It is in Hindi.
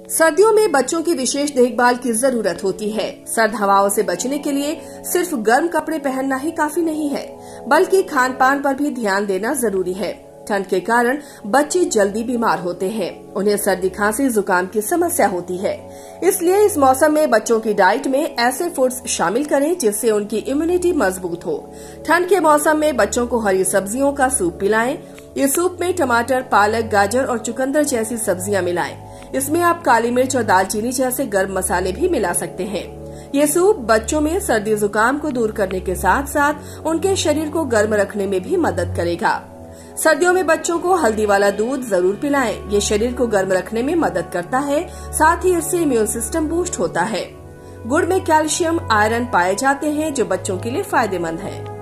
सर्दियों में बच्चों की विशेष देखभाल की जरूरत होती है। सर्द हवाओं से बचने के लिए सिर्फ गर्म कपड़े पहनना ही काफी नहीं है, बल्कि खान पान पर भी ध्यान देना जरूरी है। ठंड के कारण बच्चे जल्दी बीमार होते हैं, उन्हें सर्दी खांसी जुकाम की समस्या होती है। इसलिए इस मौसम में बच्चों की डाइट में ऐसे फूड्स शामिल करें जिससे उनकी इम्यूनिटी मजबूत हो। ठंड के मौसम में बच्चों को हरी सब्जियों का सूप पिलाएं। ये सूप में टमाटर, पालक, गाजर और चुकंदर जैसी सब्जियां मिलाएं। इसमें आप काली मिर्च और दालचीनी जैसे गर्म मसाले भी मिला सकते हैं। ये सूप बच्चों में सर्दी जुकाम को दूर करने के साथ साथ उनके शरीर को गर्म रखने में भी मदद करेगा। सर्दियों में बच्चों को हल्दी वाला दूध जरूर पिलाएं। ये शरीर को गर्म रखने में मदद करता है, साथ ही इससे इम्यून सिस्टम बूस्ट होता है। गुड़ में कैल्शियम, आयरन पाए जाते हैं जो बच्चों के लिए फायदेमंद है।